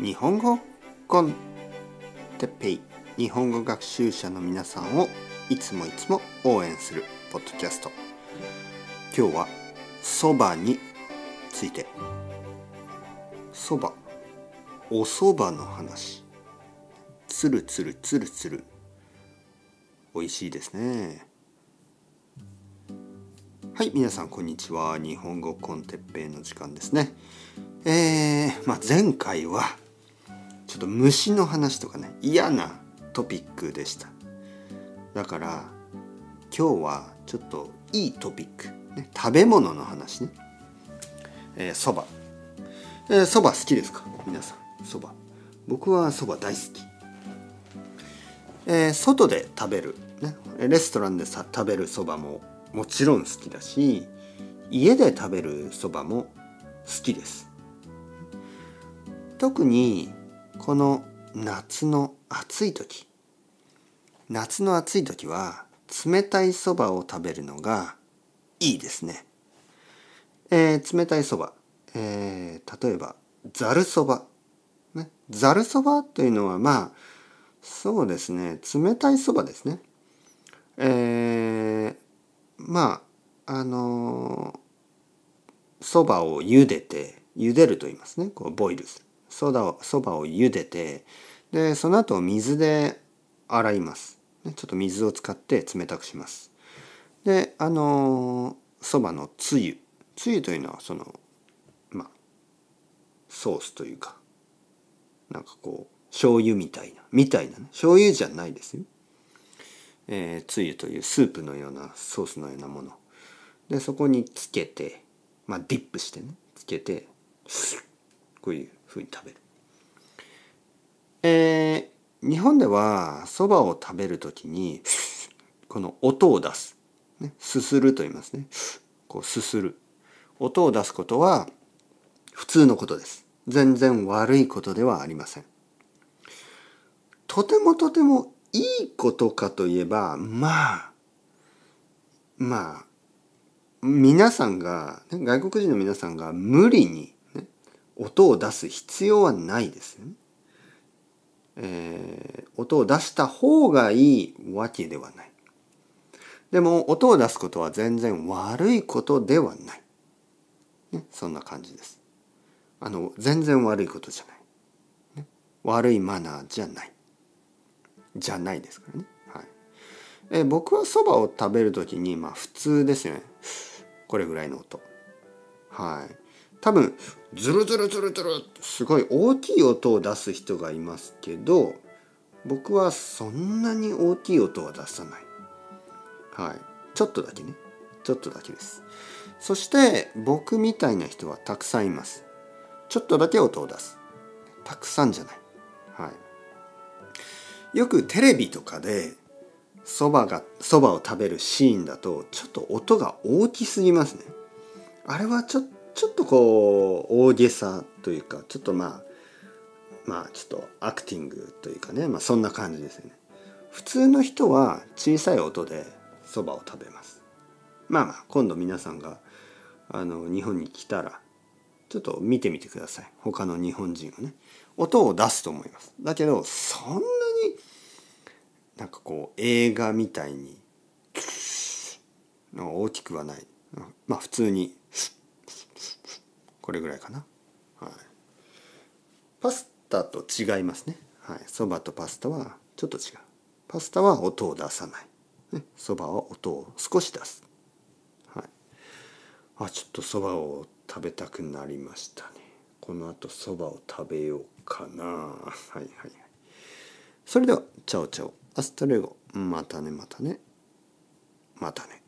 日本語コンテッペイ、日本語学習者の皆さんをいつも応援するポッドキャスト。今日はそばについて。そば、おそばの話。つるつるつるつる、美味しいですね。はい、皆さんこんにちは。日本語コンテッペイの時間ですね。前回はちょっと虫の話とかね、嫌なトピックでした。だから今日はちょっといいトピック、ね、食べ物の話ね。そば。そば好きですか皆さん。そば。僕はそば大好き。外で食べる、ね、レストランで食べるそばももちろん好きだし、家で食べるそばも好きです。特にこの夏の暑い時は冷たいそばを食べるのがいいですね。冷たいそば、例えばざるそば、ね、ざるそばというのはそうですね、冷たいそばですね。そばを茹でると言いますね。こうボイルする。そばを茹でて、でその後水で洗います。ちょっと水を使って冷たくします。でそばのつゆというのはソースというか、なんかこう醤油みたいなね、醤油じゃないですよ。つゆというスープのようなソースのようなもので、そこにつけてディップしてね、つけてこういうふうに食べる。日本ではそばを食べるときにこの音を出す、ね、すすると言いますね。こうすする音を出すことは普通のことです。全然悪いことではありません。とてもいいことかといえば、皆さんが、外国人の皆さんが無理に、ね、音を出す必要はないですよね。音を出した方がいいわけではない。でも音を出すことは全然悪いことではない。ね、そんな感じです。全然悪いことじゃない。ね、悪いマナーじゃないですからね。はい。僕はそばを食べるときに普通ですよね。これぐらいの音。はい。多分ズルズルズルズルすごい大きい音を出す人がいますけど、僕はそんなに大きい音は出さない。はい。ちょっとだけです。そして僕みたいな人はたくさんいます。ちょっとだけ音を出す。たくさんじゃない。はい。よくテレビとかでそばを食べるシーンだとちょっと音が大きすぎますね。あれはちょっとこう大げさというか、ちょっとちょっとアクティングというかね、そんな感じですよね。普通の人は小さい音でそばを食べます。今度皆さんが日本に来たらちょっと見てみてください。他の日本人はね、音を出すと思います。だけどそんなになんかこう映画みたいに大きくはない。普通にこれぐらいかな。はい。パスタと違いますね。はい。そばとパスタはちょっと違う。パスタは音を出さない。ね。そばは音を少し出す。はい。ちょっとそばを食べたくなりましたね。この後そばを食べようかな。はい。それではチャオチャオ。アスタレゴ。またね。